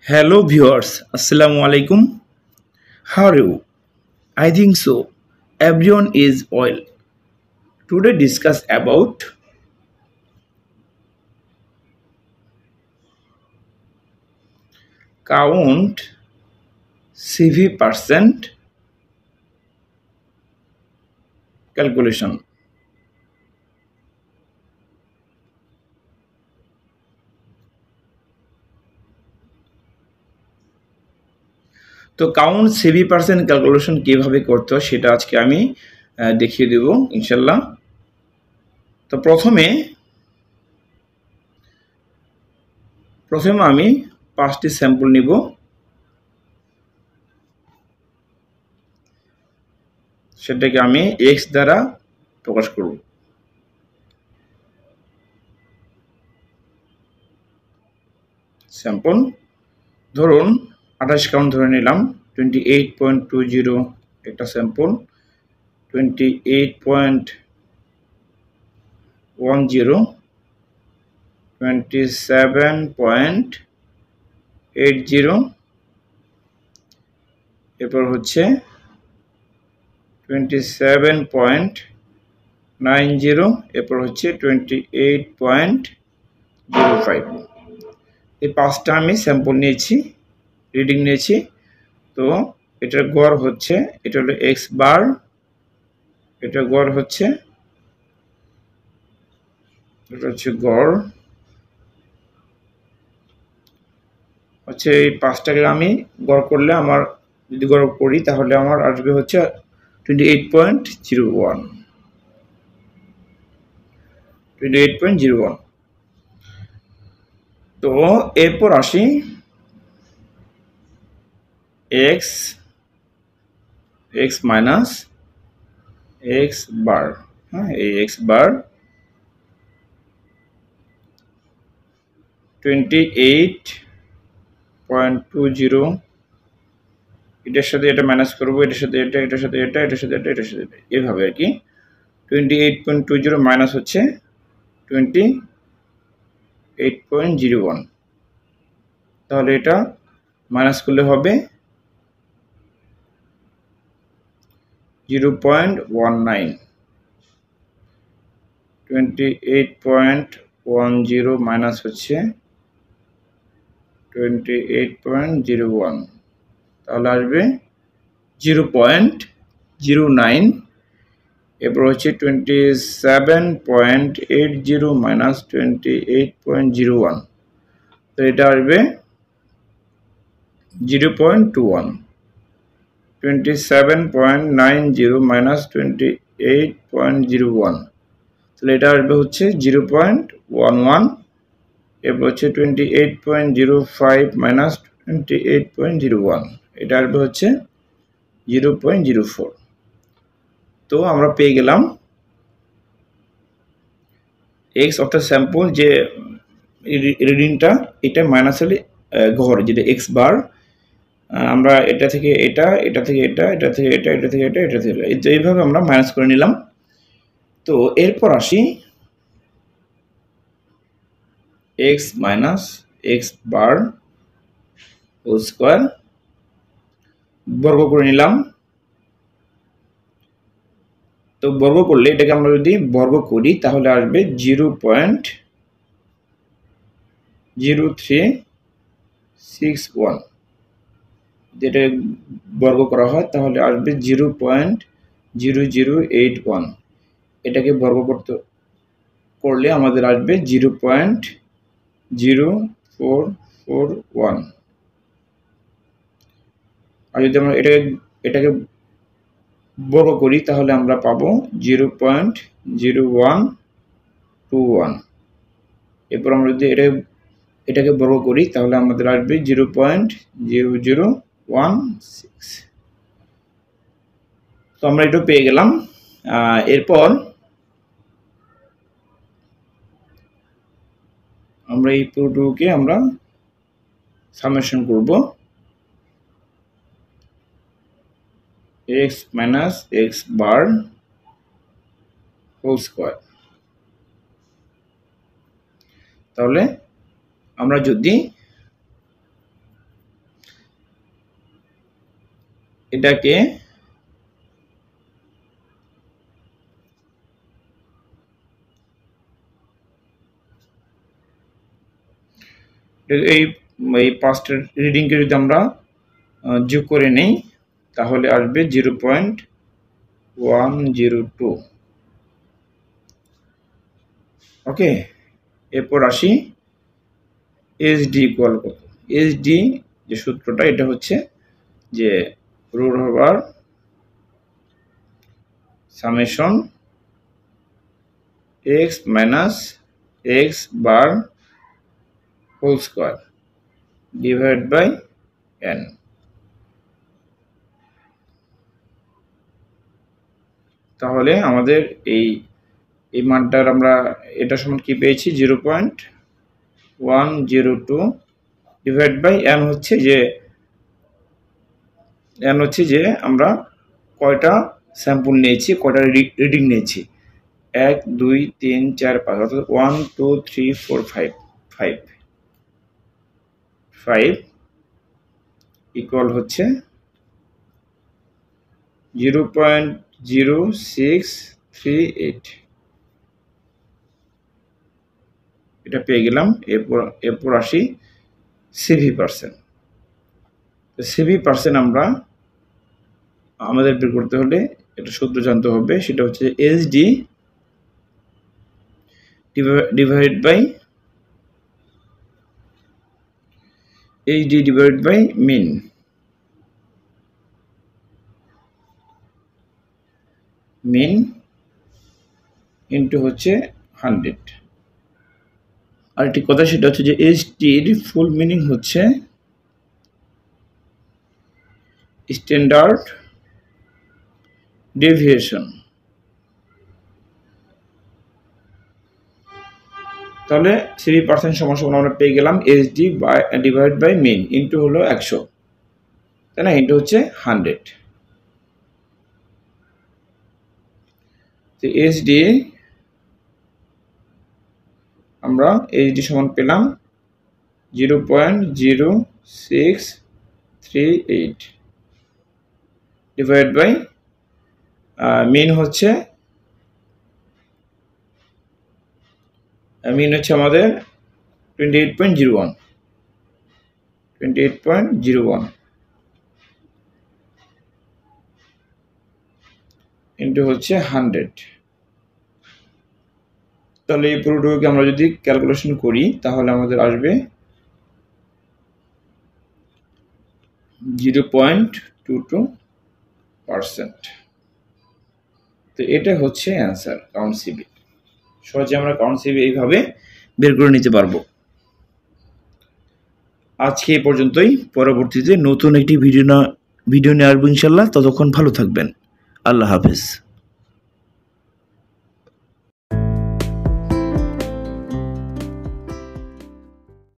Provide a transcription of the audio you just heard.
Hello viewers, Assalamu alaikum. How are you? I think so. Everyone is well. Today discuss about count CV% calculation. তো count CV% calculation কিভাবে করতে হয় সেটা আজকে আমি দেখিয়ে দেব ইনশাল্লাহ। তো প্রথমে আমি 5টি স্যাম্পল নিব। সেটাকে আমি x দ্বারা প্রকাশ করব। স্যাম্পল ধরুন 28 কাউন্ট ধরে নিলাম, 28.20 একটা স্যাম্পল, 28.10, 27.80, এরপর হচ্ছে 27.90, এরপর হচ্ছে 28.05। এই 5টা আমি স্যাম্পল নিয়েছি, রিডিং নিয়েছি। তো এটার গড় হচ্ছে, এটা হলো এক্স বার, এটা গড় হচ্ছে, এটা হচ্ছে গড় হচ্ছে। এই 5টাকে আমি গড় করলে আমার যদি গড় করি তাহলে আমার আসবে হচ্ছে 28.01। তো এরপর আসি এক্স মাইনাস এক্স বার। হ্যাঁ, এই এক্স বার 28.20, এটার সাথে এটা মাইনাস করবো, এটার সাথে এটা, এটার সাথে এটা, এটার সাথে এটা, এটার সাথে এটা, এভাবে আর কি। 28.20 মাইনাস হচ্ছে 28.01, তাহলে এটা মাইনাস করলে হবে 0.19। 28.10 মাইনাস হচ্ছে 28.01, তাহলে আসবে 0.09। এরপর হচ্ছে 27.80 মাইনাস 28.01, তো এটা আসবে 0.21। 27.90 মাইনাস 28.01, তাহলে এটা আসবে হচ্ছে 0.11। এরপর হচ্ছে 28.05 মাইনাস 28.01, এটা আসবে হচ্ছে 0.04। তো আমরা পেয়ে গেলাম এক্স অর্থাৎ স্যাম্পল যে রিডিংটা, এটা মাইনাস হলে গড় যেটা এক্স বার, আমরা এটা থেকে এটা, এটা থেকে এটা, এটা থেকে এটা, এটা থেকে এটা, এটা থেকে এটা, এইভাবে আমরা মাইনাস করে নিলাম। তো এরপর আসি X minus X bar whole square, বর্গ করে নিলাম। তো বর্গ করলে এটাকে আমরা যদি বর্গ করি তাহলে আসবে 0.0361, যেটা বর্গ করা হয় তাহলে আসবে 0.0081। এটাকে বর্গ করলে আমাদের আসবে 0.0441। আর যদি আমরা এটাকে বর্গ করি তাহলে আমরা পাবো 0.0121। এরপর আমরা যদি এটাকে বর্গ করি তাহলে আমাদের আসবে 0.0016। তো আমরা এটা পেয়ে গেলাম। এরপর আমরা এই পুরোটুকুকে আমরা সামেশন করব, X minus X bar whole square. তাহলে আমরা যদি এটাকে এই এই পাঁচটা রিডিংকে যদি আমরা যোগ করে নেই তাহলে আসবে 0.102। ওকে, এরপর আসি এইচডি ইকুয়াল কত। এইচডি যে সূত্রটা এটা হচ্ছে যে root over summation X minus X bar whole square divide by N. তাহলে আমাদের এই মানটার আমরা এটা সমান কি পেয়েছি 0.102 ডিভাইড বাই এন হচ্ছে যে আমরা কয়টা স্যাম্পল নিয়েছি, কয়টা রিডিং নিয়েছি, 1 2 3 4 5 অর্থাৎ 1 2 3 4 5 ইকুয়াল হচ্ছে 0.0638। এটা পেয়ে গেলাম। এরপর আসি সিভি পার্সেন্ট। সিভি পার্সেন্ট আমাদের বের করতে হলে একটা সূত্র জানতে হবে, সেটা হচ্ছে SD divide by mean into হচ্ছে 100। আরেকটি কথা সেটা হচ্ছে যে এইচডির ফুল মিনিং হচ্ছে স্ট্যান্ডার্ড ডেভিয়েশন। তাহলে 3% সমান আমরা পেয়ে গেলাম SD divide by mean into হলো 100, তাই না, ইন্টু হচ্ছে 100। তো এইচডি আমরা এইচডি সমান পেলাম 0.0638 ডিভাইড বাই মিন হচ্ছে আমাদের 28.01 ইন্টু হচ্ছে 100। তাহলে এই পুরোটুকুকে আমরা যদি ক্যালকুলেশন করি তাহলে আমাদের আসবে 0.22%। তো এটা হচ্ছে অ্যান্সার কাউন্ট সিবি। সহজে আমরা কাউন্ট সিবি এইভাবে বের করে নিতে পারবো। আজকে এই পর্যন্তই। পরবর্তীতে নতুন একটি ভিডিও নিয়ে আসবো ইনশাল্লাহ। ততক্ষণ ভালো থাকবেন। আল্লাহ হাফেজ।